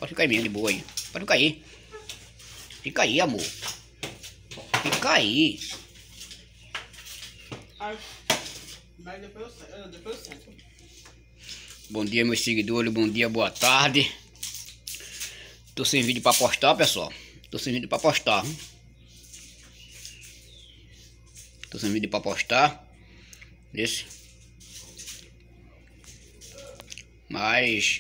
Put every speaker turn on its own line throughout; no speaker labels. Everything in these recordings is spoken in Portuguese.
Pode ficar aí mesmo, de boa aí. Pode ficar aí. Fica aí, amor. Fica aí.
Mas depois eu sento.
Bom dia, meus seguidores. Bom dia, boa tarde. Tô sem vídeo pra postar, pessoal. Tô sem vídeo pra postar. Tô sem vídeo pra postar. Esse. Mas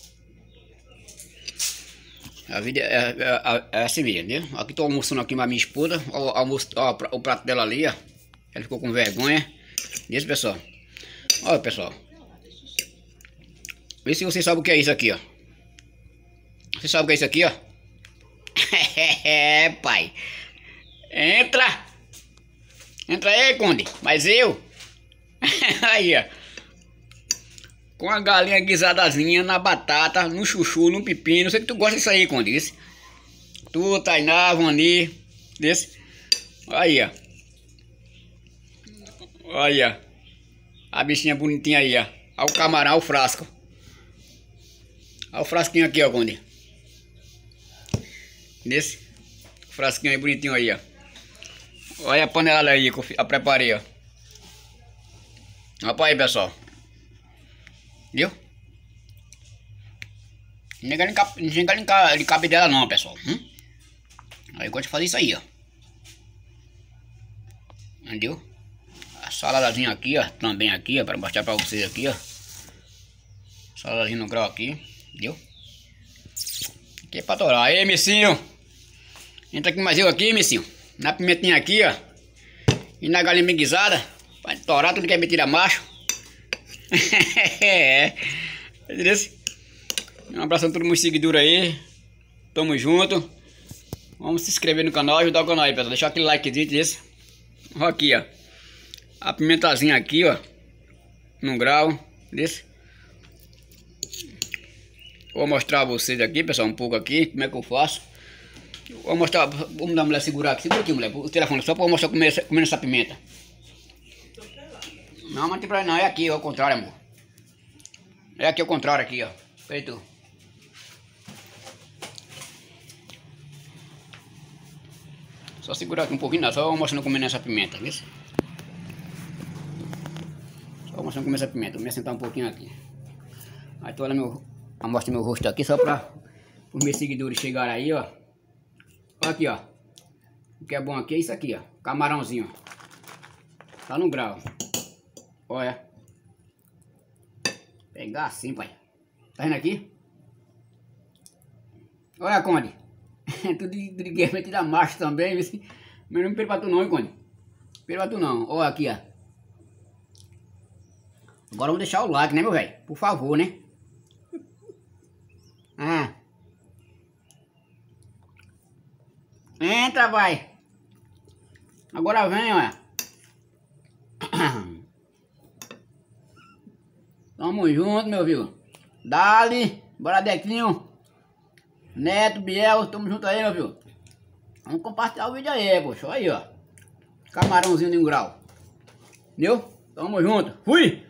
a vida é assim mesmo, né? Aqui tô almoçando aqui com a minha esposa. O prato dela ali, ó. Ela ficou com vergonha. Isso, pessoal. Olha, pessoal. Vê se você sabe o que é isso aqui, ó. Você sabe o que é isso aqui, ó? É, pai. Entra. Entra aí, Conde. Mas eu. Aí, ó. Com a galinha guisadazinha na batata, no chuchu, no pepino. Sei que tu gosta disso aí, Conde. Desse. Tu, Tainá, Vani. Desse. Aí, ó. Olha. A bichinha bonitinha aí, ó. Olha o camarão, o frasco. Olha o frasquinho aqui, ó, Conde. Desse. Frasquinho aí bonitinho aí, ó. Olha a panela aí que eu preparei, ó. Olha aí, pessoal. Viu? Não cabe dela não, pessoal. Aí eu gosto de fazer isso aí, ó. Entendeu? A saladazinha aqui, ó. Também aqui, ó. Para mostrar pra vocês aqui, ó. Saladazinha no grau aqui. Viu? Aqui é pra torar. Aí, Missinho. Entra aqui mais eu aqui, Missinho. Na pimentinha aqui, ó. E na galinha bem guisada. Pra torar tudo que é mentira macho. É. Um abraço a todos os meus seguidores aí. Tamo junto. Vamos se inscrever no canal, ajudar o canal aí, pessoal. Deixar aquele likezinho desse. Olha aqui, ó. A pimentazinha aqui, ó. No grau desse. Vou mostrar a vocês aqui, pessoal, um pouco aqui, como é que eu faço. Vou mostrar, vamos dar a mulher segurar aqui. Segura aqui, mulher, o telefone, só pra eu mostrar comendo essa pimenta. Não, mas tem pra não, é aqui, ao contrário, amor. É aqui ao contrário, aqui, ó. Feito. Só segurar aqui um pouquinho, não, só mostrando comendo essa pimenta, viu? Só mostrando comendo essa pimenta, vou me sentar um pouquinho aqui. Aí tô olhando mostra meu rosto aqui, só pra os meus seguidores chegarem aí, ó. Olha aqui, ó. O que é bom aqui é isso aqui, ó. Camarãozinho, ó. Tá no grau. Olha. Pegar assim, pai. Tá vendo aqui? Olha, Conde. Tudo de guerra da macho também. Mas não me perpa tu não, hein, Conde. Perpa tu não. Olha aqui, ó. Agora vamos deixar o like, né, meu velho? Por favor, né? Entra, vai. Agora vem, olha. Tamo junto, meu filho. Dali, bora Dequinho. Neto, Biel, tamo junto aí, meu filho. Vamos compartilhar o vídeo aí, poxa. Olha aí, ó. Camarãozinho de um grau. Entendeu? Tamo junto. Fui!